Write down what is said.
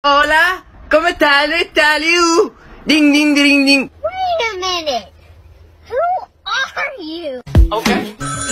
Hola, ¿cómo estás? Liu? Ding, ding, ding, ding. Wait a minute. Who are you? Okay.